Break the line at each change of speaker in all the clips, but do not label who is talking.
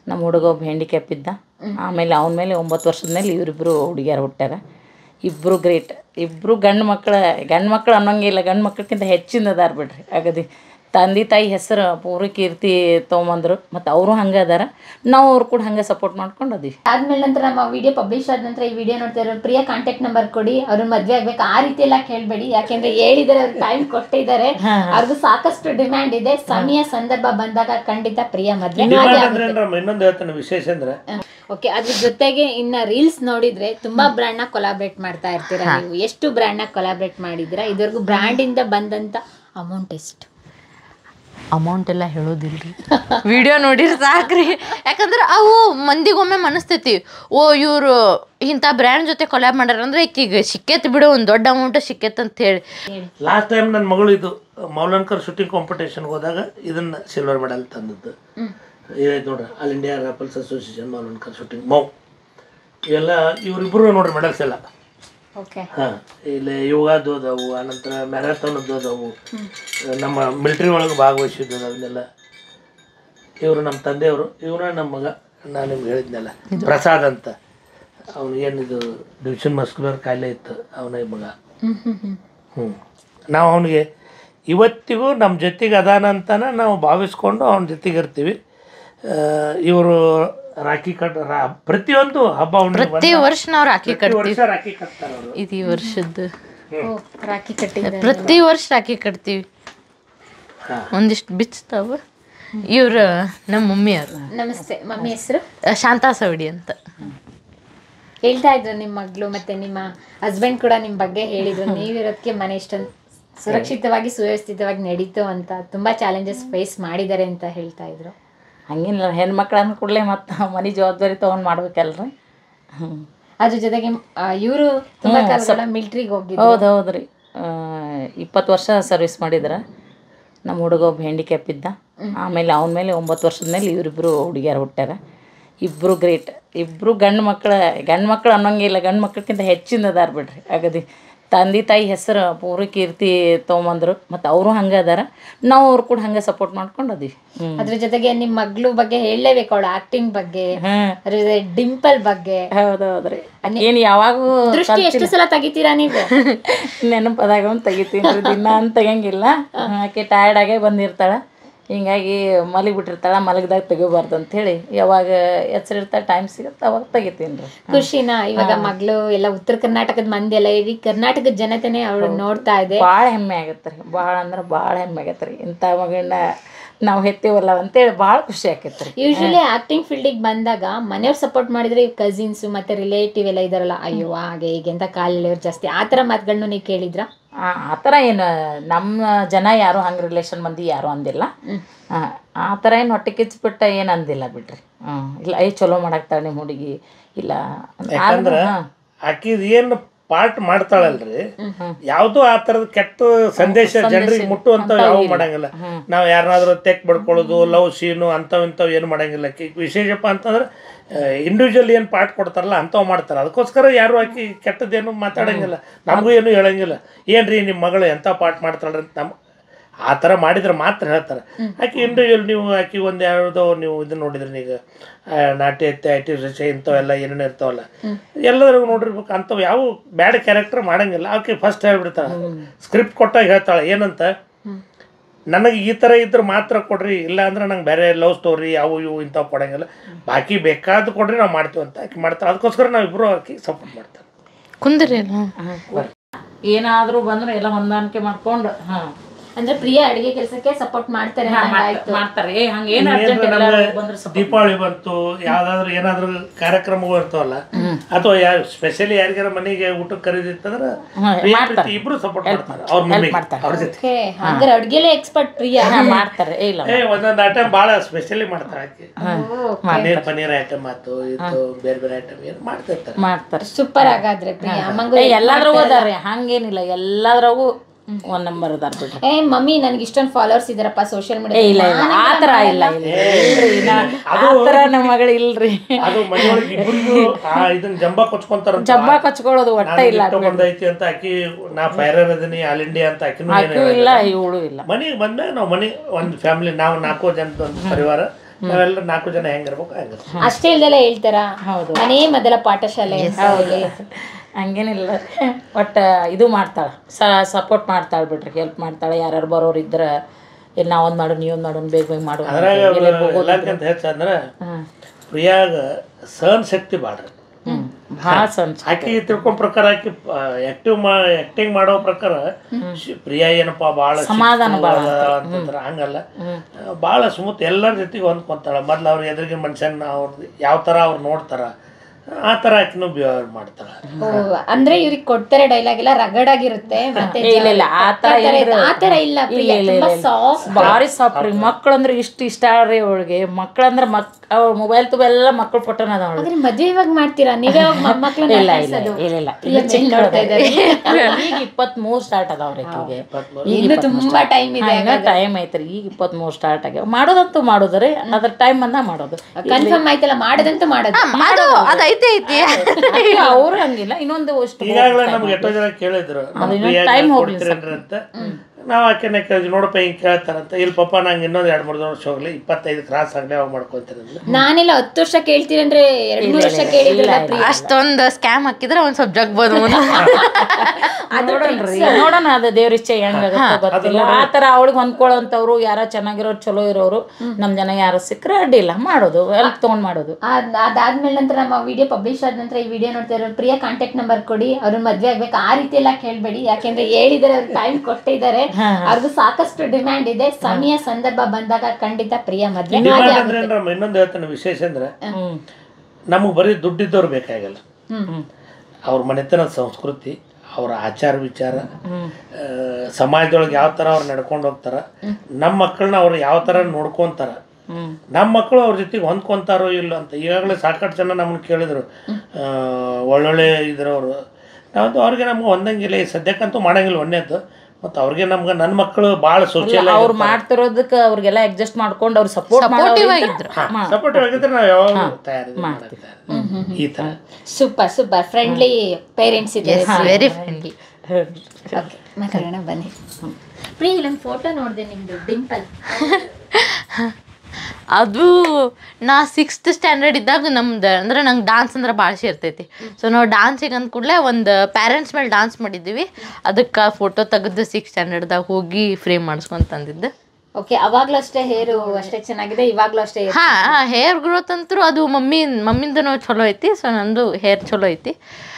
ನಮ್ಮ ಹುಡುಗ ಒಬ್ಬ ಹ್ಯಾಂಡಿಕ್ಯಾಪ್ ಇದ್ದ. ಆಮೇಲೆ ಅವನ ಮೇಲೆ 9 ವರ್ಷದ ಮೇಲೆ ಇವರಿಬ್ಬರು ಹುಡುಗಿಯರು ಹುಟ್ಟ್ಯಾರ. ಇಬ್ಬರು ಗ್ರೇಟ್. ಇಬ್ಬರು ಗಂಡು ಮಕ್ಕಳು ಅನ್ನೋಂಗಿಲ್ಲ, ಗಂಡು ಮಕ್ಕಳಿಗಿಂತ ಹೆಚ್ಚಿನ ಅದಾರ ಬಿಡ್ರಿ. ಅಗದಿ ತಂದೆ ತಾಯಿ ಹೆಸರು ಪೂರ ಕೀರ್ತಿ ತೊಗೊಂಬಂದರು. ಮತ್ತು ಅವರು ಹಂಗೆ ಅದಾರ, ನಾವು ಅವ್ರು ಕೂಡ ಹಂಗೆ ಸಪೋರ್ಟ್ ಮಾಡ್ಕೊಂಡು ಅದೀವಿ.
ಆದ್ಮೇಲೆ ನಂತರ ನಮ್ಮ ವಿಡಿಯೋ ಪಬ್ಲಿಷ್ ಆದ ನಂತರ ಈ ವಿಡಿಯೋ ನೋಡ್ತಾ ಇರೋ ಪ್ರಿಯಾ ಕಾಂಟ್ಯಾಕ್ಟ್ ನಂಬರ್ ಕೊಡಿ, ಅವ್ರ ಮದುವೆ ಆಗ್ಬೇಕು ಆ ರೀತಿ ಎಲ್ಲ ಕೇಳಬೇಡಿ. ಯಾಕೆಂದ್ರೆ ಹೇಳಿದರೆ ಅವ್ರು ಟೈಮ್ ಕೊಟ್ಟಿದ್ದಾರೆ, ಅವ್ರಿಗೂ ಸಾಕಷ್ಟು ಡಿಮ್ಯಾಂಡ್ ಇದೆ. ಸಮಯ ಸಂದರ್ಭ ಬಂದಾಗ ಖಂಡಿತ ಪ್ರಿಯಾ ಮದುವೆ.
ಇನ್ನೊಂದು ಹೇಳ್ತಾನೆ ವಿಶೇಷ ಅಂದ್ರೆ
ಓಕೆ, ಅದ್ರ ಜೊತೆಗೆ ಇನ್ನ ರೀಲ್ಸ್ ನೋಡಿದ್ರೆ ತುಂಬಾ ಬ್ರ್ಯಾಂಡ್ ನ ಕೊಲಾಬ್ರೇಟ್ ಮಾಡ್ತಾ ಇರ್ತೀರಾ ನೀವು. ಎಷ್ಟು ಬ್ರ್ಯಾಂಡ್ ನ ಕೊಲಾಬ್ರೇಟ್ ಮಾಡಿದ್ದೀರಾ ಇದುವರೆಗೂ? ಬ್ರ್ಯಾಂಡ್ ಇಂದ ಬಂದಂತ ಅಮೌಂಟ್ ಎಷ್ಟು?
ಅಮೌಂಟ್ ಎಲ್ಲ ಹೇಳೋದಿಲ್ರಿ, ವಿಡಿಯೋ ನೋಡಿರಿ ಸಾಕ್ರಿ. ಯಾಕಂದ್ರೆ ಅವು ಮಂದಿಗೊಮ್ಮೆ ಮನಸ್ತೈತಿ, ಓ ಇವರು ಇಂಥ ಬ್ರ್ಯಾಂಡ್ ಜೊತೆ ಕೊಲಾಬ್ ಮಾಡ್ಯಾರ ಅಂದ್ರೆ ಈಗ ಸಿಕ್ಕೇತ್ ಬಿಡು, ಒಂದು ದೊಡ್ಡ ಅಮೌಂಟ್ ಸಿಕ್ಕೇತ್ ಅಂತ ಹೇಳಿ.
ಲಾಸ್ಟ್ ಟೈಮ್ ನನ್ನ ಮಗಳು ಇದು ಮೌಲನ್ಕರ್ ಶೂಟಿಂಗ್ ಕಾಂಪಿಟೇಷನ್ಗೆ ಹೋದಾಗ ಇದನ್ನ ಸಿಲ್ವರ್ ಮೆಡಲ್ ತಂದದ್ದು. ಇದಾಯ್ತು ನೋಡ್ರಿ, all India rifles association Mavalankar shooting ಇವೆಲ್ಲ ಇವರಿಬ್ಬರು ನೋಡ್ರಿ ಮೆಡಲ್ಸ್ ಎಲ್ಲ. ಹಾಂ, ಇಲ್ಲಿ ಯೋಗದ್ದು ಅದಾವು, ಆನಂತರ ಮ್ಯಾರಥಾನದ್ದು ಅದಾವು, ನಮ್ಮ ಮಿಲ್ಟ್ರಿ ಒಳಗೆ ಭಾಗವಹಿಸಿದ್ದು ಅವನ್ನೆಲ್ಲ. ಇವರು ನಮ್ಮ ತಂದೆಯವರು, ಇವನ ನಮ್ಮ ಮಗ. ನಾನು ನಿಮ್ಗೆ ಹೇಳಿದ್ನಲ್ಲ ಪ್ರಸಾದ್ ಅಂತ, ಅವನಿಗೇನಿದು ಡಿವಿಷನ್ ಮಸ್ಕ್ಯುಲರ್ ಕಾಯಿಲೆ ಇತ್ತು, ಅವನ ಮಗ. ನಾವು ಅವನಿಗೆ ಇವತ್ತಿಗೂ ನಮ್ಮ ಜೊತೆಗೆ ಅದಾನ ಅಂತಾನೆ ನಾವು ಭಾವಿಸ್ಕೊಂಡು ಅವನ ಜೊತೆಗೆ ಇರ್ತೀವಿ. ಇವರು ರಾಖಿ ಪ್ರತಿಯೊಂದು ಹಬ್ಬ
ಪ್ರತಿ ವರ್ಷ ನಾವು ರಾಖಿ ಕಟ್ತೀವಿ.
ರಾಖಿ ಕಟ್ತಾರೆ ಅವರು.
ಇದು ಈ ವರ್ಷದ್ದು
ರಾಖಿ ಕಟ್ಟಿ
ಪ್ರತಿ ವರ್ಷ ರಾಖಿ ಕಟ್ತೀವಿ. ಒಂದಿಷ್ಟು ಬಿಚ್ತಾವ. ಇವ್ರು ನಮ್ಮ ಮಮ್ಮಿಯವರು.
ನಮಸ್ತೆ, ಮಮ್ಮಿ ಹೆಸರು
ಶಾಂತಾ ಸವಡಿ ಅಂತ.
ಹೇಳ್ತಾ ಇದ್ರು ನಿಮ್ಮ ಮಗಳು ಮತ್ತೆ ನಿಮ್ಮ ಹಸ್ಬೆಂಡ್ ಕೂಡ ನಿಮ್ಮ ಬಗ್ಗೆ ಹೇಳಿದ್ರು, ನೀವಿರೋದಕ್ಕೆ ಮನೆ ಇಷ್ಟೊಂದು ಸುರಕ್ಷಿತವಾಗಿ ಸುವ್ಯವಸ್ಥಿತವಾಗಿ ನಡೀತು ಅಂತ. ತುಂಬಾ ಚಾಲೆಂಜಸ್ ಫೇಸ್ ಮಾಡಿದ್ದಾರೆ ಅಂತ ಹೇಳ್ತಾ ಇದ್ರು.
ಹಂಗೇನಿಲ್ಲ, ಹೆಣ್ಮಕ್ಳು ಅಂದ ಕೂಡಲೇ ಮತ್ತು ಮನೆ ಜವಾಬ್ದಾರಿ ತೊಗೊಂಡು ಮಾಡ್ಬೇಕಲ್ರಿ.
ಅದ್ರ ಜೊತೆಗೆ ಇವರು ತುಂಬಾ ಕಾಲ ಮಿಲ್ಟ್ರಿಗೆ ಹೋಗಿದ್ರು.
ಹೌದ್ರಿ, 20 ವರ್ಷ ಸರ್ವಿಸ್ ಮಾಡಿದ್ರೆ. ನಮ್ಮ ಹುಡುಗ ಒಬ್ಬ ಹ್ಯಾಂಡಿಕ್ಯಾಪ್ ಇದ್ದ. ಆಮೇಲೆ ಅವನ ಮೇಲೆ 9 ವರ್ಷದ ಮೇಲೆ ಇವರಿಬ್ಬರು ಹುಡುಗಿಯರು ಹುಟ್ಟ್ಯಾರ. ಇಬ್ಬರು ಗ್ರೇಟ್. ಇಬ್ಬರು ಗಂಡು ಮಕ್ಕಳು ಅನ್ನೋಂಗಿಲ್ಲ, ಗಂಡು ಮಕ್ಕಳಿಗಿಂತ ಹೆಚ್ಚಿನ ಅದಾರ ಬಿಡ್ರಿ. ಅಗದಿ ತಂದೆ ತಾಯಿ ಹೆಸರು ಪೂರ ಕೀರ್ತಿ ತೊಗೊಂಬಂದರು. ಮತ್ತು ಅವರು ಹಂಗೆ ಅದಾರ, ನಾವು ಅವ್ರು ಕೂಡ ಹಂಗೆ ಸಪೋರ್ಟ್ ಮಾಡ್ಕೊಂಡು ಅದೀವಿ.
ಅದ್ರ ಜೊತೆಗೆ ನಿಮ್ಮ ಮಗಳು ಬಗ್ಗೆ ಹೇಳಲೇಬೇಕು, ಅವಳ ಆಕ್ಟಿಂಗ್ ಬಗ್ಗೆ, ಡಿಂಪಲ್ ಬಗ್ಗೆ.
ಹೌದ್ರಿ, ಏನು ಯಾವಾಗೂ
ದೃಷ್ಟಿ ಎಷ್ಟು ಸಲ ತೆಗಿತೀರಾ ನೀವು?
ನೆನಪದಾಗ ಒಂದು ತೆಗಿತೀನಿ, ದಿನ ಅಂತ ತೆಗಿಯಂಗಿಲ್ಲ. ಆಕೆ ಟಯರ್ಡ್ ಆಗೇ ಬಂದಿರ್ತಾಳೆ, ಹಿಂಗಾಗಿ ಮಲಗಿಬಿಟ್ಟಿರ್ತಾಳೆ. ಮಲಗಿದಾಗ ತೆಗಿಬಾರ್ದು ಅಂಥೇಳಿ ಯಾವಾಗ ಎಚ್ಚರಿರ್ತಾಳೆ, ಟೈಮ್ ಸಿಗುತ್ತೆ ಅವಾಗ ತೆಗಿತೀನಿ ರೀ.
ಖುಷಿನಾ ಇವಾಗ ಮಗಳು ಎಲ್ಲ ಉತ್ತರ ಕರ್ನಾಟಕದ ಮಂದಿ ಎಲ್ಲ ಇಡೀ ಕರ್ನಾಟಕದ ಜನತೆನೇ ಅವಳು ನೋಡ್ತಾ ಇದೆ.
ಭಾಳ ಹೆಮ್ಮೆ ಆಗತ್ತೆ ರೀ, ಭಾಳ ಅಂದ್ರೆ ಭಾಳ ಹೆಮ್ಮೆ ಆಗತ್ತೆ ರೀ. ಇಂಥ ಮಗಳನ್ನ ನಾವು ಹೆತ್ತೇವಲ್ಲ ಅಂತೇಳಿ ಭಾಳ ಖುಷಿ ಆಕೈತೆ ರೀ.
ಯೂಶ್ವಲಿ ಆಕ್ಟಿಂಗ್ ಫೀಲ್ಡಿಗೆ ಬಂದಾಗ ಮನೆಯವ್ರು ಸಪೋರ್ಟ್ ಮಾಡಿದ್ರೆ ಕಸಿನ್ಸು ಮತ್ತು ರಿಲೇಟಿವ್ ಎಲ್ಲ ಇದಾರಲ್ಲ, ಅಯ್ಯೋ ಹಾಗೆ ಹೀಗೆ ಅಂತ ಕಾಲಿರೋರು ಜಾಸ್ತಿ, ಆ ಥರ ಮಾತುಗಳನ್ನ ನೀವು ಕೇಳಿದ್ರಾ?
ಆ ಥರ ಏನು ನಮ್ಮ ಜನ ಯಾರು ಹಂಗೆ ರಿಲೇಷನ್ ಮಂದಿ ಯಾರು ಅಂದಿಲ್ಲ. ಆ ಥರ ಏನು ಹೊಟ್ಟೆ ಕಿಚ್ಬಿಟ್ಟ ಏನು ಅಂದಿಲ್ಲ ಬಿಡ್ರಿ. ಇಲ್ಲ ಚಲೋ ಮಾಡಾಕ್ತಾಳೆ ನಿಮ್ಮ ಹುಡುಗಿ ಇಲ್ಲ.
ಯಾಕಂದ್ರೆ ಆಕಿದ್ ಏನು ಪಾರ್ಟ್ ಮಾಡ್ತಾಳಲ್ರಿ, ಯಾವ್ದು ಆ ತರದ ಕೆಟ್ಟ ಸಂದೇಶ ಜನರಿಗೆ ಮುಟ್ಟುವಂತ ಯಾವ ಮಾಡಂಗಿಲ್ಲ. ನಾವ್ ಯಾರನ್ನಾದ್ರೂ ತೆಕ್ ಬಡ್ಕೊಳ್ಳೋದು, ಲವ್ ಸೀನು ಇಂಥವ್ ಏನು ಮಾಡಂಗಿಲ್ಲ. ವಿಶೇಷಪ್ಪ ಅಂತಂದ್ರೆ ಇಂಡಿವಿಜುವಲ್ ಏನು ಪಾರ್ಟ್ ಕೊಡ್ತಾರಲ್ಲ ಅಂಥವು ಮಾಡ್ತಾರೆ. ಅದಕ್ಕೋಸ್ಕರ ಯಾರು ಆಕಿ ಕೆಟ್ಟದ್ದೇನು ಮಾತಾಡಂಗಿಲ್ಲ, ನಮಗೂ ಏನು ಹೇಳಂಗಿಲ್ಲ. ಏನ್ರಿ ನಿಮ್ಮ ಮಗಳು ಎಂಥ ಪಾರ್ಟ್ ಮಾಡ್ತಾಳ್ರಿ ಅಂತ ನಮ್ಮ ಆ ಥರ ಮಾಡಿದ್ರೆ ಮಾತ್ರ ಹೇಳ್ತಾರೆ. ಆಕೆ ಇಂಡಿವಿಜುವಲ್ ನೀವು ಆಕೆ ಒಂದು ಯಾವುದೋ ನೀವು ಇದನ್ನ ನೋಡಿದ್ರಿ ಈಗ ನಾಟ್ಯ ಐಟಿ ರಿಷ ಇಂಥವೆಲ್ಲ ಏನೇನು ಇರ್ತಾವಲ್ಲ ಎಲ್ಲದ್ರಾಗ ನೋಡಿರ್ಬೇಕು. ಅಂಥವು ಯಾವ ಬ್ಯಾಡ್ ಕ್ಯಾರೆಕ್ಟರ್ ಮಾಡಂಗಿಲ್ಲ. ಆಕೆ ಫಸ್ಟ್ ಹೇಳ್ಬಿಡ್ತಾಳೆ, ಸ್ಕ್ರಿಪ್ಟ್ ಕೊಟ್ಟಾಗ ಹೇಳ್ತಾಳೆ ಏನಂತ, ನನಗೆ ಈ ಥರ ಇದ್ರೆ ಮಾತ್ರ ಕೊಡ್ರಿ, ಇಲ್ಲ ಅಂದ್ರೆ ನಂಗೆ ಬೇರೆ ಲವ್ ಸ್ಟೋರಿ ಅವು ಇವು ಇಂಥವು ಕೊಡಂಗಿಲ್ಲ, ಬಾಕಿ ಬೇಕಾದ ಕೊಡ್ರಿ ನಾವು ಮಾಡ್ತೀವಿ ಅಂತ ಆಕೆ ಮಾಡ್ತಾಳೆ. ಅದಕ್ಕೋಸ್ಕರ ನಾವಿಬ್ಬರು ಆಕೆ ಸಪೋರ್ಟ್ ಮಾಡ್ತಾರೆ.
ಕುಂದ್ರಿ
ಏನಾದರೂ ಬಂದ್ರೆ ಎಲ್ಲ ಹೊಂದಾಣಿಕೆ ಮಾಡ್ಕೊಂಡು
ಅಂದ್ರೆ ಪ್ರಿಯಾ ಅಡಿಗೆ ಕೆಲಸಕ್ಕೆ ಸಪೋರ್ಟ್ ಮಾಡ್ತಾರೆ
ಮಾಡ್ತಾರೆ.
ದೀಪಾವಳಿ ಬಂತು, ಯಾವ್ದಾದ್ರು ಏನಾದ್ರು ಕಾರ್ಯಕ್ರಮಗಳು ಇರ್ತಾವಲ್ಲ, ಅಥವಾ ಸ್ಪೆಷಲಿ ಯಾರಿಗಾರ ಮನೆಗೆ ಊಟಕ್ಕೆ ಕರೀದಿತ್ತಂದ್ರೆ ಇಬ್ರು ಸಪೋರ್ಟ್ ಮಾಡ್ತಾರೆ. ಅವ್ರ ಮಮ್ಮಿ ಅವ್ರ ಜೊತೆ
ಅಂದ್ರೆ ಅಡ್ಗೆಲೆ ಎಕ್ಸ್ಪರ್ಟ್ ಪ್ರಿಯಾ
ಮಾಡ್ತಾರೆ.
ಒಂದೊಂದು ಐಟಮ್ ಭಾಳ ಸ್ಪೆಷಲಿ ಮಾಡ್ತಾರೆ ಆಕೆ. ಪನೀರ್ ಐಟಮ್ ಆಯ್ತು, ಇದು ಬೇರೆ ಬೇರೆ ಐಟಮ್ ಏನು ಮಾಡ್ತಾರೆ.
ಸೂಪರ್. ಹಾಗಾದ್ರೆ ಪ್ರಿಯಾ
ಎಲ್ಲಾದ್ರಾಗೂ ಅದಾರೆ, ಹಂಗೇನಿಲ್ಲ, ಎಲ್ಲಾದ್ರಾಗೂ ಒಂದ್ ನಂಬರ್ ಅದಾರ ಬಿಡ್ರಿ.
ಮಮ್ಮಿ ನನ್ಗೆ ಇಷ್ಟೊಂದು ಫಾಲೋವರ್ಸ್ ಇದಾರಪ್ಪ ಸೋಷಿಯಲ್ ಮೀಡಿಯಾ.
ಇಲ್ಲ ಆತರ ಇಲ್ಲ, ಆತರ ನಮ್ಮ ಮಗಳು ಇಲ್ರಿ.
ಅದು ಮನೆಯೊಳಗೆ ಇಬ್ಬರಿಗೂ ಇದನ್ನ ಜಂಬ
ಕಚ್ಕೊಳ್ಳೋದು ಒಟ್ಟ ಇಲ್ಲ.
ಬಂದೈತಿ ಅಂತ ಆಕಿ ನಾ ಫೈರರ್ ಅದೀನಿ ಆಲ್ ಇಂಡಿಯಾ ಅಂತ ಆಕಿನೂ
ಇಲ್ಲ, ಇವಳು ಇಲ್ಲ.
ಮನೆಗೆ ಬಂದಾಗ ನಾವು ಮನೆ ಒಂದು ಫ್ಯಾಮಿಲಿ, ನಾವು 4 ಜನದ ಒಂದು ಪರಿವಾರ ನಾವೆಲ್ಲ 4 ಜನ ಹೆಂಗಿರ್ಬೇಕು ಹಂಗಿರ್ಬೇಕು.
ಅಷ್ಟೇ ಇಲ್ದೆಲ್ಲ ಹೇಳ್ತಾರ ಮನೇ ಮೊದಲ ಪಾಠಶಾಲೆ
ಹಂಗೇನಿಲ್ಲ ಬಟ್ ಇದು ಮಾಡ್ತಾಳೆ ಸಪೋರ್ಟ್ ಮಾಡ್ತಾಳೆ ಬಿಡ್ರಿ, ಹೆಲ್ಪ್ ಮಾಡ್ತಾಳೆ. ಯಾರ್ಯಾರು ಬರೋರು ಇದ್ರೆ ಇಲ್ಲಿ ನಾವೊಂದು ಮಾಡು ನೀವೊಂದು ಮಾಡು ಬೇಗ ಬೇಗ ಮಾಡು.
ಅದ್ರಾಗ ಎಲ್ಲಕ್ಕಿಂತ ಹೆಚ್ಚಂದ್ರೆ ಪ್ರಿಯಾಗ ಸಹನ ಶಕ್ತಿ ಬಾಳ್ರಿ,
ಭಾಳ ಸಣ್ಣ
ಆಕಿ ತಿಳ್ಕೊಂಡ್ ಪ್ರಕಾರ ಆಕಿ ಆಕ್ಟಿಂಗ್ ಮಾಡೋ ಪ್ರಕಾರ ಪ್ರಿಯಾ ಏನಪ್ಪಾ ಭಾಳ
ಸಮಾಧಾನ
ಅಂತಂದ್ರೆ ಹಂಗಲ್ಲ, ಭಾಳ ಸ್ಮೂತ್ ಎಲ್ಲರ ಜೊತೆಗೆ ಹೊಂದ್ಕೊಂತಾಳ. ಮೊದ್ಲು ಅವ್ರ ಎದುರಿಗೆ ಮನುಷ್ಯನ ಅವ್ರದ್ದು ಯಾವ ಥರ ಅವ್ರು ನೋಡ್ತಾರ ಆ ಥರ ಆಕಿನೂ ಬಿಹೇವ್ ಮಾಡ್ತಾಳೆ.
ಅಂದ್ರೆ ಇವ್ರಿಗೆ ಕೊಡ್ತಾರೆ ಡೈಲಾಗ್ ಎಲ್ಲ ರಗಡ್ ಆಗಿರುತ್ತೆ.
ಇಲ್ಲ
ಆತರ ಇಲ್ಲ,
ಭಾರಿ ಸಾಫ್ಟ್ ರೀ. ಮಕ್ಳು ಅಂದ್ರೆ ಇಷ್ಟ ರೀ ಅವಳಿಗೆ. ಮಕ್ಳಂದ್ರೆ ಅವ್ರ ಮೊಬೈಲ್ ಎಲ್ಲ ಮಕ್ಳು ಪಟ್ಟನ ಅದ ಅವಳಿಗೆ.
ಮದ್ವೆ ಇವಾಗ ಮಾಡ್ತೀರಾ ನೀವೇ ಮಕ್ಳನ್ನ?
ಇಲ್ಲ ಈಗ 23 ಸ್ಟಾರ್ಟ್ ಅದಾವ್ರಿ ಆಕಿಗೆ.
ಇನ್ನು ತುಂಬಾ ಟೈಮ್ ಇದೆ,
ಟೈಮ್ ಐತ್ರಿ. ಈಗ 23 ಸ್ಟಾರ್ಟ್ ಆಗ್ಯಾವ. ಮಾಡೋದಂತೂ ಮಾಡೋದ್ರಿ, ಅದ್ರ ಟೈಮ್ ಬಂದ ಮಾಡೋದು.
ಕನ್ಫರ್ಮ್ ಆಯ್ತಲ್ಲ, ಮಾಡೋದಂತೂ ಮಾಡೋದು.
ಅವ್ರು ಹಂಗಿಲ್ಲ. ಇನ್ನೊಂದು
ಈಗಾಗಲೇ ನಮ್ಗೆ ಎಷ್ಟೋ ಜನ ಕೇಳಿದ್ರು
ಟೈಮ್
ಕೊಡ್ತೀರೇನ್ರಿ ಅಂತ. ನಾವು ಆಕೆನ ಕೇಳಿದ್ವಿ, ನೋಡಪ್ಪ ಹಿಂಗೆ ಕೇಳ್ತಾರಂತ. ಇಲ್ಲಿ ಪಪ್ಪ ನಂಗೆ ಇನ್ನೊಂದು 2-3 ವರ್ಷ ಹೋಗ್ಲಿ, 25 ಕ್ರಾಸ್ ಆಗಲಿ ಅವಾಗ ಮಾಡ್ಕೊತೀರಿ.
ನಾನೆಲ್ಲ 10 ವರ್ಷ ಕೇಳ್ತೀರಂದ್ರೆ 2-3 ವರ್ಷ ಕೇಳಿದ್ರಲ್ಲ.
ಅಷ್ಟೊಂದು ಸ್ಕ್ಯಾಮ್ ಹಾಕಿದ್ರೆ ಒಂದ್ ಸ್ವಲ್ಪ ಜಗ್ಬೋದು.
ನೋಡೋಣ, ಅದು ದೇವ್ರ ಇಚ್ಛೆ ಹೆಂಗಾಗುತ್ತೆ ಗೊತ್ತಿಲ್ಲ. ಆ ಥರ ಅವಳಿಗೆ ಹೊಂದ್ಕೊಳ್ಳೋಂಥವ್ರು ಯಾರ ಚೆನ್ನಾಗಿರೋರು ಚಲೋ ಇರೋರು ನಮ್ಮ ಜನ ಯಾರು ಸಿಕ್ಕರೆ ಅಡ್ಡಿಲ್ಲ ಮಾಡೋದು, ಹೆಲ್ಪ್ ತೊಗೊಂಡು ಮಾಡೋದು.
ಅದಾದ್ಮೇಲೆ ನಂತರ ನಮ್ಮ ವಿಡಿಯೋ ಪಬ್ಲಿಷ್ ಆದ ನಂತರ ಈ ವಿಡಿಯೋ ನೋಡ್ತಾ ಇರೋ ಪ್ರಿಯಾ ಕಾಂಟ್ಯಾಕ್ಟ್ ನಂಬರ್ ಕೊಡಿ, ಅವ್ರನ್ನ ಮದ್ವೆ ಆಗ್ಬೇಕು ಆ ರೀತಿ ಎಲ್ಲ ಕೇಳಬೇಡಿ. ಯಾಕೆಂದ್ರೆ ಹೇಳಿದಾರೆ, ಅವ್ರು ಟೈಮ್ ಕೊಟ್ಟಿದ್ದಾರೆ, ಅವ್ರಿಗೂ ಸಾಕಷ್ಟು ಡಿಮ್ಯಾಂಡ್ ಇದೆ. ಸಮಯ ಸಂದರ್ಭ ಬಂದಾಗ ಖಂಡಿತ ಪ್ರಿಯಾ ಮದ್ವೆ.
ಇನ್ನೊಂದು ಹೇಳ್ತಾನೆ ವಿಶೇಷ ಅಂದ್ರೆ, ನಮಗೆ ಬರೀ ದುಡ್ಡಿದ್ದವ್ರು ಬೇಕಾಗಲ್ಲ. ಅವ್ರ ಮನೆತನದ ಸಂಸ್ಕೃತಿ, ಅವ್ರ ಆಚಾರ ವಿಚಾರ, ಸಮಾಜದೊಳಗೆ ಯಾವ ಥರ ಅವ್ರು ನಡ್ಕೊಂಡು ಹೋಗ್ತಾರ, ನಮ್ಮ ಮಕ್ಕಳನ್ನ ಅವ್ರು ಯಾವ ಥರ ನೋಡ್ಕೊತಾರ, ನಮ್ಮ ಮಕ್ಕಳು ಅವ್ರ ಜೊತೆಗೆ ಹೊಂದ್ಕೊತಾರೋ ಇಲ್ಲ ಅಂತ. ಈಗಾಗಲೇ ಸಾಕಷ್ಟು ಜನ ನಮ್ಮನ್ನು ಕೇಳಿದ್ರು, ಒಳ್ಳೊಳ್ಳೆ ಇದ್ರವರು. ನಾವಂತೂ ಅವ್ರಿಗೆ ನಮ್ಗೆ ಹೊಂದಂಗಿಲ್ಲ, ಈ ಸದ್ಯಕ್ಕಂತೂ ಮಾಡಂಗಿಲ್ಲ ಒಂದೇದು. ಮತ್ತು ಅವ್ರಿಗೆ ನಮ್ಗೆ ನನ್ನ ಮಕ್ಕಳು ಭಾಳ ಸೋಷಿಯಲ್
ಅವ್ರು ಮಾಡ್ತಿರೋದಕ್ಕೆ ಅವ್ರಿಗೆಲ್ಲ ಅಡ್ಜಸ್ಟ್ ಮಾಡ್ಕೊಂಡು ಅವ್ರು
ಸಪೋರ್ಟಿವ್ ಆಗಿದ್ರೆ ನಾವು ಯಾವಾಗ ತಯಾರಿ ಈ ಥರ.
ಸೂಪರ್ ಫ್ರೆಂಡ್ಲಿ ಪೇರೆಂಟ್ಸ್ ಇದ್ದಾರೆ,
ವೆರಿ ಫ್ರೆಂಡ್ಲಿ.
ಮಾತಾಡೋಣ ಬನ್ನಿ. ಪ್ರಿಯ, ಇಲ್ಲೊಂದು ಫೋಟೋ ನೋಡಿದೆ ನಿಮ್ದು, ಡಿಂಪಲ್.
ಅದು ನಾ 6th ಸ್ಟ್ಯಾಂಡರ್ಡ್ ಇದ್ದಾಗ ನಮ್ದು ಅಂದ್ರೆ ನಂಗೆ ಡಾನ್ಸ್ ಅಂದ್ರೆ ಭಾಳ ಇರ್ತೈತಿ. ಸೊ ನಾವು ಡಾನ್ಸಿಗೆ ಅಂದ ಕೂಡಲೇ ಒಂದು ಪ್ಯಾರೆಂಟ್ಸ್ ಮೇಲೆ ಡಾನ್ಸ್ ಮಾಡಿದ್ದೀವಿ. ಅದಕ್ಕೆ ಫೋಟೋ ತೆಗೆದು 6th ಸ್ಟ್ಯಾಂಡರ್ಡ್ದಾಗ ಹೋಗಿ ಫ್ರೇಮ್ ಮಾಡಿಸ್ಕೊಂಡು ತಂದಿದ್ದೆ.
ಓಕೆ, ಅವಾಗ್ಲೂ ಅಷ್ಟೇ ಹೇರು ಅಷ್ಟೇ ಚೆನ್ನಾಗಿದೆ, ಇವಾಗ್ಲೂ ಅಷ್ಟೇ?
ಹೇರ್ ಗ್ರೋತ್ ಅಂತೂ ಅದು ಮಮ್ಮಿಂದನೂ ಚಲೋ ಐತಿ. ಸೊ ನಂದು ಹೇರ್ ಚಲೋ ಐತಿ.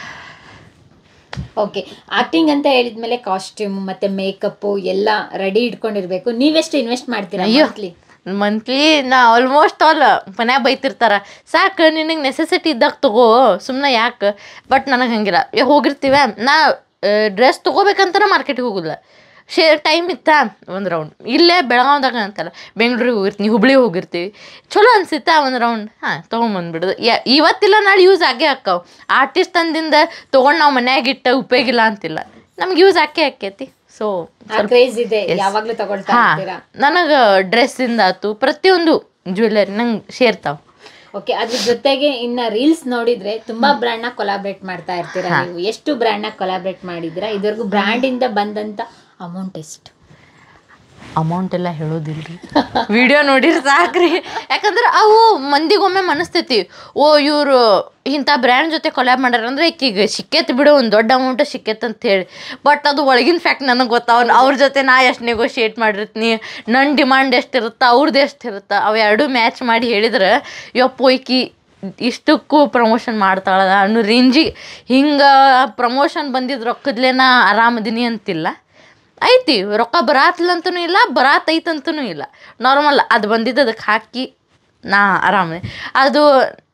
ಓಕೆ, ಆಕ್ಟಿಂಗ್ ಅಂತ ಹೇಳಿದ್ಮೇಲೆ ಕಾಸ್ಟ್ಯೂಮ್ ಮತ್ತೆ ಮೇಕಪ್ ಎಲ್ಲ ರೆಡಿ ಇಟ್ಕೊಂಡಿರ್ಬೇಕು. ನೀವೆಷ್ಟು ಇನ್ವೆಸ್ಟ್ ಮಾಡ್ತೀರಾ
ಮಂತ್ಲಿ? ನಾ ಆಲ್ಮೋಸ್ಟ್ ಆಲ್ ಮನ್ಯಾಗ ಬೈತಿರ್ತಾರೆ, ಸಾಕು ನಿನಗೆ ನೆಸೆಸಿಟಿ ಇದ್ದಾಗ ತಗೋ, ಸುಮ್ಮನೆ ಯಾಕೆ. ಬಟ್ ನನಗೆ ಹಂಗಿಲ್ಲ, ಹೋಗಿರ್ತೀವ ನಾ ಡ್ರೆಸ್ ತೊಗೋಬೇಕಂತ ಮಾರ್ಕೆಟಿಗೆ ಹೋಗೋದಿಲ್ಲ. ಟೈಮ್ ಇತ್ತಾ ಒಂದು ರೌಂಡ್ ಇಲ್ಲೇ ಬೆಳಗಾವ್ದಾಗ ಅಂತಲ್ಲ, ಬೆಂಗ್ಳೂರಿಗೆ ಹೋಗಿರ್ತೀನಿ, ಹುಬ್ಳಿಗೆ ಹೋಗಿರ್ತೀವಿ, ಚಲೋ ಅನ್ಸುತ್ತಾ ಒಂದು ರೌಂಡ್ ತೊಗೊಂಬಂದ್ಬಿಡೋದು. ಇವತ್ತಿಲ್ಲ ನಾಳೆ ಯೂಸ್ ಆಗೇ ಹಾಕಾವು. ಆರ್ಟಿಸ್ಟ್ ತಂದಿಂದ ತೊಗೊಂಡು ನಾವು ಮನ್ಯಾಗ ಇಟ್ಟ ಉಪಯೋಗಿಲ್ಲ ಅಂತಿಲ್ಲ, ನಮ್ಗೆ ಯೂಸ್ ಆಕೈತಿ. ಸೊ
ಯಾವಾಗಲೂ ತಗೊಳ್ತಾ ಇರ್ತೀರಾ?
ನನಗೆ ಡ್ರೆಸ್ಸಿಂದ ಆಯ್ತು ಪ್ರತಿಯೊಂದು ಜ್ಯುವೆಲ್ಲರಿ ನಂಗೆ ಸೇರ್ತಾವ.
ಓಕೆ, ಅದ್ರ ಜೊತೆಗೆ ಇನ್ನ ರೀಲ್ಸ್ ನೋಡಿದ್ರೆ ತುಂಬಾ ಬ್ರ್ಯಾಂಡ್ ನ ಕೊಲಾಬ್ರೇಟ್ ಮಾಡ್ತಾ ಇರ್ತೀರಾ ನೀವು. ಎಷ್ಟು ಬ್ರ್ಯಾಂಡ್ ನ ಕೊಲಾಬ್ರೇಟ್ ಮಾಡಿದ್ದೀರಾ ಇದುವರೆಗೂ? ಬ್ರ್ಯಾಂಡ್ ಇಂದ ಬಂದಂತ ಅಮೌಂಟ್ ಎಷ್ಟು?
ಅಮೌಂಟ್ ಎಲ್ಲ ಹೇಳೋದಿಲ್ರಿ, ವಿಡಿಯೋ ನೋಡಿರಿ ಸಾಕ್ರಿ. ಯಾಕಂದ್ರೆ ಅವು ಮಂದಿಗೊಮ್ಮೆ ಮನಸ್ತೈತಿ, ಓ ಇವರು ಇಂಥ ಬ್ರ್ಯಾಂಡ್ ಜೊತೆ ಕೊಲ್ಯಾಬ್ ಮಾಡ್ಯಾರ ಅಂದ್ರೆ ಈಗ ಸಿಕ್ಕೇತ್ ಬಿಡು, ಒಂದು ದೊಡ್ಡ ಅಮೌಂಟ್ ಸಿಕ್ಕೇತ್ ಅಂತ ಹೇಳಿ. ಬಟ್ ಅದು ಒಳಗಿನ ಫ್ಯಾಕ್ಟ್ ನನಗೆ ಗೊತ್ತಾವ. ಅವ್ರ ಜೊತೆ ನಾ ಎಷ್ಟು ನೆಗೋಷಿಯೇಟ್ ಮಾಡಿರ್ತೀನಿ, ನನ್ನ ಡಿಮಾಂಡ್ ಎಷ್ಟಿರುತ್ತೆ, ಅವ್ರದ್ದು ಎಷ್ಟಿರುತ್ತೆ, ಅವು ಎರಡೂ ಮ್ಯಾಚ್ ಮಾಡಿ ಹೇಳಿದ್ರೆ ಯಪ್ಪೋ ಈಕಿ ಇಷ್ಟಕ್ಕೂ ಪ್ರಮೋಷನ್ ಮಾಡ್ತಾಳ ಅನ್ನೋ ರೇಂಜಿಗೆ. ಹಿಂಗೆ ಪ್ರಮೋಷನ್ ಬಂದಿದ್ದು ರೊಕ್ಕದ್ಲೇನ ಆರಾಮದಿನಿ ಅಂತಿಲ್ಲ, ಐತಿ ರೊಕ್ಕ ಬರಾತ್ಲಂತೂ ಇಲ್ಲ, ಬರಾತೈತಂತೂ ಇಲ್ಲ, ನಾರ್ಮಲ್ ಅದು ಬಂದಿದ್ದು ಅದಕ್ಕೆ ಹಾಕಿ ನಾ ಆರಾಮ. ಅದು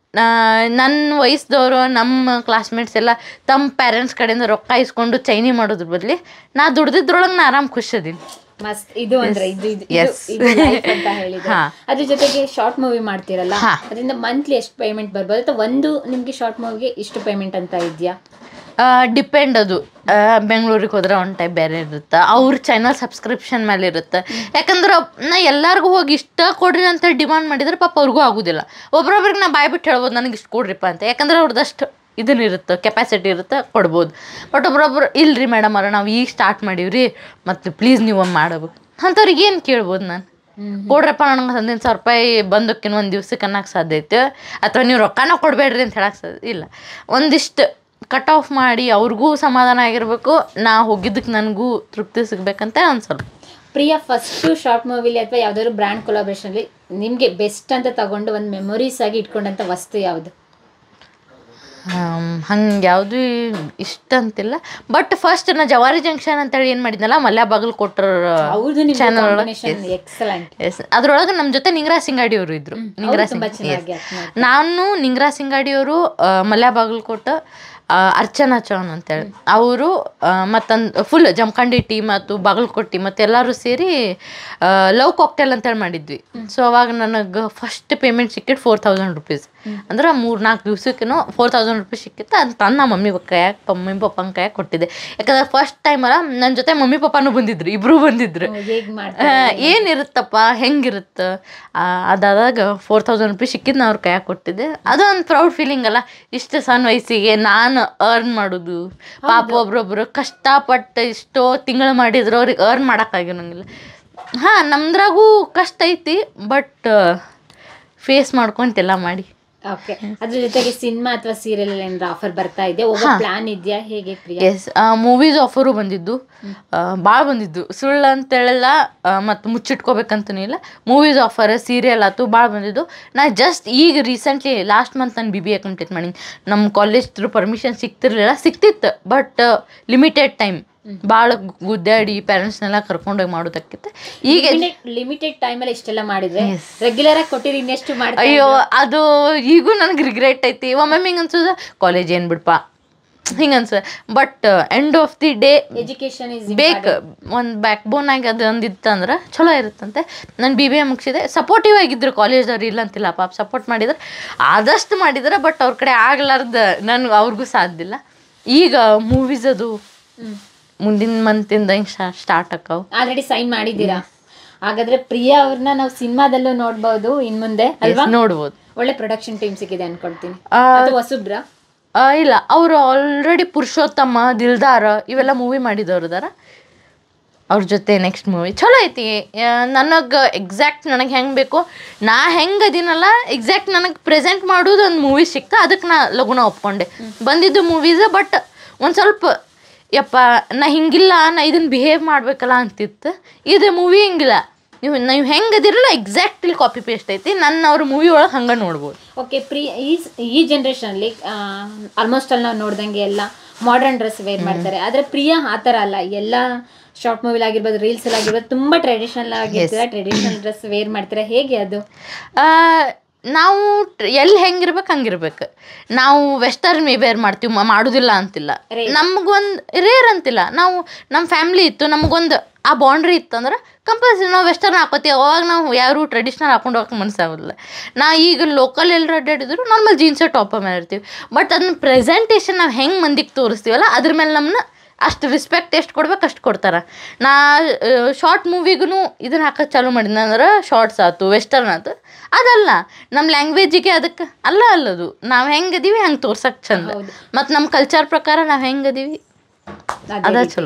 ನನ್ನ ವಯಸ್ಸದವರು ನಮ್ಮ ಕ್ಲಾಸ್ಮೇಟ್ಸ್ ಎಲ್ಲ ತಮ್ಮ ಪೇರೆಂಟ್ಸ್ ಕಡೆಯಿಂದ ರೊಕ್ಕ ಇಸ್ಕೊಂಡು ಚೈನಿ ಮಾಡೋದ್ರ ಬದಲಿ ನಾ ದುಡ್ದಿದ್ರೊಳಗೆ ನಾ ಆರಾಮ್ ಖುಷಿದೀನಿ.
ಮಸ್ತ್. ಇದು ಅಂದ್ರೆ ಇದು ಅಂತ ಹೇಳಿದ್ರೆ, ಅದ್ರ ಜೊತೆಗೆ ಶಾರ್ಟ್ ಮೂವಿ ಮಾಡ್ತೀರಲ್ಲ, ಅದರಿಂದ ಮಂತ್ಲಿ ಎಷ್ಟು ಪೇಮೆಂಟ್ ಬರ್ಬೋದು, ಅಥವಾ ಒಂದು ನಿಮ್ಗೆ ಶಾರ್ಟ್ ಮೂವಿಗೆ ಇಷ್ಟು ಪೇಮೆಂಟ್ ಅಂತ ಇದೆಯಾ?
ಡಿಪೆಂಡ್. ಅದು ಬೆಂಗ್ಳೂರಿಗೆ ಹೋದ್ರೆ ಒಂದು ಟೈಪ್ ಬೇರೆ ಇರುತ್ತೆ, ಅವ್ರ ಚಾನಲ್ ಸಬ್ಸ್ಕ್ರಿಪ್ಷನ್ ಮೇಲೆ ಇರುತ್ತೆ. ಯಾಕಂದ್ರೆ ನಾ ಎಲ್ಲರಿಗೂ ಹೋಗಿ ಇಷ್ಟ ಕೊಡ್ರಿ ಅಂತ ಡಿಮಾಂಡ್ ಮಾಡಿದ್ರೆ ಪಾಪ ಅವ್ರಿಗೂ ಆಗೋದಿಲ್ಲ. ಒಬ್ರೊಬ್ರಿಗೆ ನಾ ಬಾಯ್ಬಿಟ್ಟು ಹೇಳ್ಬೋದು ನನಗೆ ಇಷ್ಟು ಕೊಡ್ರಿಪ್ಪ ಅಂತ, ಯಾಕಂದ್ರೆ ಅವ್ರದ್ದಷ್ಟು ಇದನ್ನಿರುತ್ತೆ, ಕೆಪಾಸಿಟಿ ಇರುತ್ತೆ, ಕೊಡ್ಬೋದು. ಬಟ್ ಒಬ್ರೊಬ್ರು ಇಲ್ರಿ ಮೇಡಮ್ ಅವ್ರ ನಾವು ಈಗ ಸ್ಟಾರ್ಟ್ ಮಾಡೀವ್ರಿ ಮತ್ತು ಪ್ಲೀಸ್ ನೀವು ಮಾಡಬೇಕು ಅಂಥವ್ರಿಗೆ ಏನು ಕೇಳ್ಬೋದು ನಾನು? ಕೊಡ್ರಪ್ಪ ನನಗೆ 15,000 ರೂಪಾಯಿ ಬಂದಕ್ಕಿನ ಒಂದು ದಿವ್ಸಕ್ಕೆ ಅನ್ನಕ್ಕೆ ಸಾಧ್ಯ ಐತೆ, ಅಥವಾ ನೀವು ರೊಕ್ಕನ ಕೊಡಬೇಡ್ರಿ ಅಂತ ಹೇಳಕ್ಕೆ ಸಾಧ್ಯ ಇಲ್ಲ. ಒಂದಿಷ್ಟು ಕಟ್ ಆಫ್ ಮಾಡಿ ಅವ್ರಿಗೂ ಸಮಾಧಾನ ಆಗಿರಬೇಕು, ನಾ ಹೋಗಿದ್ದಕ್ಕೆ ನನಗೂ ತೃಪ್ತಿ ಸಿಗ್ಬೇಕಂತ ಒಂದು ಸ್ವಲ್ಪ.
ಪ್ರಿಯಾ, ಫಸ್ಟು ಶಾರ್ಟ್ ಮೂವಿಲಿ ಅಥವಾ ಯಾವ್ದಾದ್ರು ಬ್ರ್ಯಾಂಡ್ ಕೊಲಾಬ್ರೇಷನ್ಲಿ ನಿಮಗೆ ಬೆಸ್ಟ್ ಅಂತ ತಗೊಂಡು ಒಂದು ಮೆಮೊರೀಸ್ ಆಗಿ ಇಟ್ಕೊಂಡಂಥ ವಸ್ತು ಯಾವುದು?
ಹಂಗೆ ಯಾವುದು ಇಷ್ಟ ಅಂತಿಲ್ಲ, ಬಟ್ ಫಸ್ಟ್ ನಾ ಜವಾರಿ ಜಂಕ್ಷನ್ ಅಂತೇಳಿ ಏನು ಮಾಡಿದ್ನಲ್ಲ ಮಲ್ಯ ಬಾಗಲ್ ಕೊಟ್ಟರು ಚಾನಲ್, ಎಸ್ ಅದ್ರೊಳಗೆ ನಮ್ಮ ಜೊತೆ ನಿಂಗರಾಜ್ ಸಿಂಗಾಡಿ ಅವರು ಇದ್ರು. ನಾನು ನಿಂಗರಾಜ್ ಸಿಂಗಾಡಿ ಅವರು, ಮಲ್ಯ ಬಾಗಲ್ಕೋಟ್, ಅರ್ಚನಾ ಚೌನ್ ಅಂತೇಳಿ ಅವರು, ಮತ್ತೊಂದು ಫುಲ್ ಜಮಖಂಡಿ ಟೀಮ್ ಮತ್ತು ಬಾಗಲಕೋಟೆ ಟೀಮ್ ಮತ್ತು ಎಲ್ಲರೂ ಸೇರಿ ಲವ್ ಕಾಕ್ಟೇಲ್ ಅಂತೇಳಿ ಮಾಡಿದ್ವಿ. ಸೊ ಅವಾಗ ನನಗೆ ಫಸ್ಟ್ ಪೇಮೆಂಟ್ ಸಿಕ್ಕಿತ್ತು 4,000 ರೂಪೀಸ್. ಅಂದ್ರೆ 3-4 ದಿವ್ಸಕ್ಕೇನೋ 4,000 ರೂಪೀಸ್ ಸಿಕ್ಕಿತ್ತು. ಅಂತ ನನ್ನ ಮಮ್ಮಿ ಪಪ್ಪನ ಕೈಯಾಗ ಕೊಟ್ಟಿದ್ದೆ. ಯಾಕಂದ್ರೆ ಫಸ್ಟ್ ಟೈಮ್ ಅಲ್ಲ, ನನ್ನ ಜೊತೆ ಮಮ್ಮಿ ಪಪ್ಪನೂ ಬಂದಿದ್ರು, ಇಬ್ಬರೂ ಬಂದಿದ್ರು. ಏನಿರುತ್ತಪ್ಪ ಹೆಂಗಿರುತ್ತೆ ಅದಾದಾಗ 4,000 ರೂಪೀಸ್ ಸಿಕ್ಕಿದ್ದು ನಾ ಅವ್ರ ಕೈಯಾಗ ಕೊಟ್ಟಿದ್ದೆ. ಅದು ಒಂದು ಪ್ರೌಡ್ ಫೀಲಿಂಗ್ ಅಲ್ಲ, ಇಷ್ಟು ಸಣ್ಣ ವಯಸ್ಸಿಗೆ ನಾನು ಅರ್ನ್ ಮಾಡೋದು. ಪಾಪ ಒಬ್ರೊಬ್ರು ಕಷ್ಟಪಟ್ಟು ಇಷ್ಟೋ ತಿಂಗಳು ಮಾಡಿದ್ರು, ಅವ್ರಿಗೆ ಅರ್ನ್ ಮಾಡೋಕ್ಕಾಗಿರಂಗಿಲ್ಲ. ಹಾಂ, ನಮ್ದ್ರಾಗೂ ಕಷ್ಟ ಐತಿ, ಬಟ್ ಫೇಸ್ ಮಾಡ್ಕೊಂತೆಲ್ಲ ಮಾಡಿ.
ಓಕೆ, ಅದ್ರ ಜೊತೆಗೆ ಸಿನಿಮಾ ಅಥವಾ ಸೀರಿಯಲ್ ಏನಾರ ಆಫರ್ ಬರ್ತಾ ಇದೆ, ಹೋಗೋ ಪ್ಲಾನ್ ಇದೆಯಾ ಹೇಗೆ ಪ್ರಿಯಾ?
ಎಸ್, ಮೂವೀಸ್ ಆಫರು ಬಂದಿದ್ದು ಭಾಳ ಬಂದಿದ್ದು, ಸುಳ್ಳು ಅಂತೇಳಿಲ್ಲ ಮತ್ತು ಮುಚ್ಚಿಟ್ಕೋಬೇಕಂತನೂ ಇಲ್ಲ. ಮೂವೀಸ್ ಆಫರ್, ಸೀರಿಯಲ್ ಆಯ್ತು ಭಾಳ ಬಂದಿದ್ದು. ನಾ ಜಸ್ಟ್ ಈಗ ರೀಸೆಂಟ್ಲಿ ಲಾಸ್ಟ್ ಮಂತ್ ನಾನು BBA ಕಂಪ್ಲೀಟ್ ಮಾಡೀನಿ. ನಮ್ಮ ಕಾಲೇಜ್ ಥ್ರೂ ಪರ್ಮಿಷನ್ ಸಿಕ್ತಿತ್ತು, ಬಟ್ ಲಿಮಿಟೆಡ್ ಟೈಮ್. ಭಾಳ ಗುದ್ದಾಡಿ ಪೇರೆಂಟ್ಸ್ನೆಲ್ಲ ಕರ್ಕೊಂಡೋಗಿ ಮಾಡೋದಕ್ಕಿತ್ತು. ಈಗ
ಲಿಮಿಟೆಡ್ ಟೈಮಲ್ಲಿ ಇಷ್ಟೆಲ್ಲ ಮಾಡಿದ್ರೆ ರೆಗ್ಯುಲರ್ ಆಗಿ ಕೊಟ್ಟಿರಿ ಇನ್ನೆಷ್ಟು ಮಾಡಿ.
ಅಯ್ಯೋ, ಅದು ಈಗೂ ನನಗೆ ರಿಗ್ರೆಟ್ ಐತಿ. ಒಮ್ಮೆ ಹಿಂಗೆ ಅನ್ಸೋದು, ಕಾಲೇಜ್ ಏನು ಬಿಡಪ್ಪ ಹಿಂಗೆ ಅನ್ಸ. But end of the day
education
ಬೇಕು, ಒಂದು ಬ್ಯಾಕ್ ಬೋನ್ ಆಗಿ ಅದು ಒಂದಿತ್ತಂದ್ರೆ ಚಲೋ ಇರುತ್ತಂತೆ. ನಾನು BBA ಮುಗಿಸಿದೆ. ಸಪೋರ್ಟಿವ್ ಆಗಿದ್ರು ಕಾಲೇಜ್ದವ್ರು, ಇಲ್ಲ ಅಂತಿಲ್ಲ, ಪಾಪ ಸಪೋರ್ಟ್ ಮಾಡಿದ್ರೆ ಆದಷ್ಟು ಮಾಡಿದ್ರೆ. ಬಟ್ ಅವ್ರ ಕಡೆ ಆಗ್ಲಾರ್ದು ನನಗೆ ಅವ್ರಿಗೂ ಸಾಧ್ಯ ಇಲ್ಲ. ಈಗ ಮೂವೀಸ್ ಅದು ಮುಂದಿನ ಮಂತಿಂದ ಹಿಂಗೆ ಸ್ಟಾರ್ಟ್ ಆಕಾವು.
ಆಲ್ರೆಡಿ ಸೈನ್ ಮಾಡಿದ್ದೀರಾ? ಹಾಗಾದ್ರೆ ಪ್ರಿಯಾ ಅವ್ರನ್ನ ನಾವು ಸಿನಿಮಾದಲ್ಲೂ ನೋಡ್ಬೋದು ಇನ್ ಮುಂದೆ ಅಲ್ವಾ?
ನೋಡ್ಬೋದು.
ಒಳ್ಳೆ ಪ್ರೊಡಕ್ಷನ್ ಟೀಮ್ ಸಿಕ್ಕಿದೆ ಅನ್ಕೊಳ್ತೀನಿ. ಹೊಸಬ್ರ
ಇಲ್ಲ, ಅವರು ಆಲ್ರೆಡಿ ಪುರುಷೋತ್ತಮ, ದಿಲ್ದಾರ್ ಇವೆಲ್ಲ ಮೂವಿ ಮಾಡಿದವ್ರು ಇದಾರ. ಅವ್ರ ಜೊತೆ ನೆಕ್ಸ್ಟ್ ಮೂವಿ ಚಲೋ ಐತಿ. ನನಗೆ ಎಕ್ಸಾಕ್ಟ್ ನನಗೆ ಹೆಂಗೆ ಬೇಕು, ನಾ ಹೆಂಗೆ ಅದೀನಲ್ಲ ಎಕ್ಸಾಕ್ಟ್ ನನಗೆ ಪ್ರೆಸೆಂಟ್ ಮಾಡೋದು ಒಂದು ಮೂವಿ ಸಿಕ್ತಾ, ಅದಕ್ಕೆ ನಾ ಲಗುನ ಒಪ್ಕೊಂಡೆ ಬಂದಿದ್ದು ಮೂವೀಸ್. ಬಟ್ ಒಂದು ಸ್ವಲ್ಪ ಯಪ್ಪ ನಾ ಹಿಂಗಿಲ್ಲ, ನಾ ಇದನ್ನು ಬಿಹೇವ್ ಮಾಡಬೇಕಲ್ಲ ಅಂತಿತ್ತು. ಇದು ಮೂವಿ ಹಿಂಗಿಲ್ಲ, ನೀವು ಹೆಂಗೆ ಅದಿರಲ್ಲ ಎಕ್ಸಾಕ್ಟ್ಲಿ ಕಾಪಿ ಪೇಸ್ಟ್ ಐತಿ. ನನ್ನ ಅವ್ರ ಮೂವಿ ಒಳಗೆ ಹಂಗೆ ನೋಡ್ಬೋದು.
ಓಕೆ, ಈ ಜನ್ರೇಷನಲ್ಲಿ ಆಲ್ಮೋಸ್ಟ್ ಅಲ್ಲಿ ನಾವು ನೋಡ್ದಂಗೆ ಎಲ್ಲ ಮಾಡರ್ನ್ ಡ್ರೆಸ್ ವೇರ್ ಮಾಡ್ತಾರೆ. ಆದರೆ ಪ್ರಿಯಾ ಆ ಥರ ಅಲ್ಲ, ಎಲ್ಲ ಶಾರ್ಟ್ ಮೂವಿಲ್ ಆಗಿರ್ಬೋದು, ರೀಲ್ಸ್ ಆಗಿರ್ಬೋದು, ತುಂಬ ಟ್ರೆಡಿಷನಲ್ ಆಗಿರ್ತಾರೆ, ಟ್ರೆಡಿಷನಲ್ ಡ್ರೆಸ್ ವೇರ್ ಮಾಡ್ತಾರೆ. ಹೇಗೆ ಅದು?
ನಾವು ಎಲ್ಲಿ ಹೆಂಗಿರ್ಬೇಕು ಹಂಗಿರ್ಬೇಕು. ನಾವು ವೆಸ್ಟರ್ನ್ ವೇರ್ ಮಾಡ್ತೀವಿ, ಮಾಡೋದಿಲ್ಲ ಅಂತಿಲ್ಲ. ನಮಗೊಂದು ರೇರ್ ಅಂತಿಲ್ಲ. ನಾವು ನಮ್ಮ ಫ್ಯಾಮ್ಲಿ ಇತ್ತು, ನಮಗೊಂದು ಆ ಬೌಂಡ್ರಿ ಇತ್ತಂದ್ರೆ ಕಂಪಲ್ಸರಿ ನಾವು ವೆಸ್ಟರ್ನ್ ಹಾಕೋತೀವಿ. ಅವಾಗ ನಾವು ಯಾರು ಟ್ರೆಡಿಷ್ನಲ್ ಹಾಕೊಂಡು ಹೋಗಕ್ಕೆ ಮನಸ್ಸಾಗೋದಿಲ್ಲ. ನಾ ಈಗ ಲೋಕಲ್ ಎಲ್ಲರೂ ಅಡ್ಡಾಡಿದ್ರು ನಾರ್ಮಲ್ ಜೀನ್ಸೇ ಟಾಪ ಮೇಲೆ ಇರ್ತೀವಿ. ಬಟ್ ಅದನ್ನ ಪ್ರೆಸೆಂಟೇಷನ್ ನಾವು ಹೆಂಗೆ ಮಂದಿಗೆ ತೋರಿಸ್ತೀವಲ್ಲ ಅದ್ರ ಮೇಲೆ ನಮ್ಮನ್ನ ಅಷ್ಟು ರೆಸ್ಪೆಕ್ಟ್ ಎಷ್ಟು ಕೊಡ್ಬೇಕು ಅಷ್ಟು ಕೊಡ್ತಾರೆ. ನಾ ಶಾರ್ಟ್ ಮೂವಿಗೂ ಇದನ್ನು ಹಾಕೋದು ಚಾಲೂ ಮಾಡಿದ್ನ ಅಂದ್ರೆ ಶಾರ್ಟ್ಸ್ ಆಯ್ತು, ವೆಸ್ಟರ್ನ್ ಆಯ್ತು, ಅದಲ್ಲ ನಮ್ಮ ಲ್ಯಾಂಗ್ವೇಜಿಗೆ ಅದಕ್ಕೆ ಅಲ್ಲದು. ನಾವು ಹೆಂಗದೀವಿ ಹಂಗೆ ತೋರ್ಸಕ್ಕೆ ಚಂದ. ಮತ್ತು ನಮ್ಮ ಕಲ್ಚರ್ ಪ್ರಕಾರ ನಾವು ಹೆಂಗದೀವಿ ಅದ ಚಲೋ.